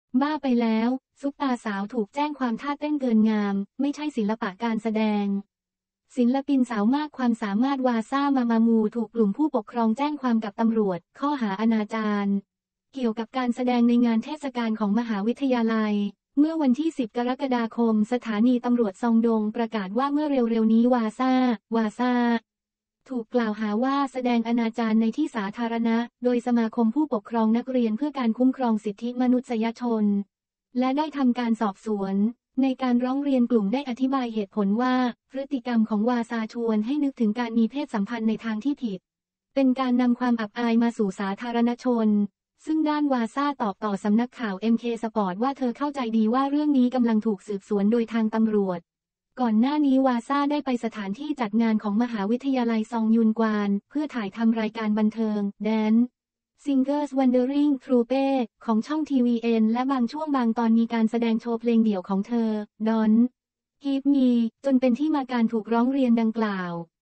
บ้าไปแล้วซุปตาสาวถูกแจ้งความท่าเต้นเกินงามไม่ใช่ศิลปะการแสดงศิลปินสาวมากความสามารถวาซ่ามามูถูกกลุ่มผู้ปกครองแจ้งความกับตำรวจข้อหาอนาจารเกี่ยวกับการแสดงในงานเทศกาลของมหาวิทยาลัยเมื่อวันที่ 10 กรกฎาคมสถานีตำรวจซองดงประกาศว่าเมื่อเร็วๆนี้วาซ่าถูกกล่าวหาว่าแสดงอนาจารในที่สาธารณะโดยสมาคมผู้ปกครองนักเรียนเพื่อการคุ้มครองสิทธิมนุษยชนและได้ทำการสอบสวนในการร้องเรียนกลุ่มได้อธิบายเหตุผลว่าพฤติกรรมของวาซาชวนให้นึกถึงการมีเพศสัมพันธ์ในทางที่ผิดเป็นการนำความอับอายมาสู่สาธารณชนซึ่งด้านวาซ่าตอบต่อสำนักข่าว MK Sport ว่าเธอเข้าใจดีว่าเรื่องนี้กำลังถูกสืบสวนโดยทางตำรวจก่อนหน้านี้วาซ่าได้ไปสถานที่จัดงานของมหาวิทยาลัยซองยุนกวานเพื่อถ่ายทำรายการบันเทิง Dance Singers Wandering Troupe ของช่อง TVN และบางช่วงบางตอนมีการแสดงโชว์เพลงเดี่ยวของเธอ Don't Give Me จนเป็นที่มาการถูกร้องเรียนดังกล่าว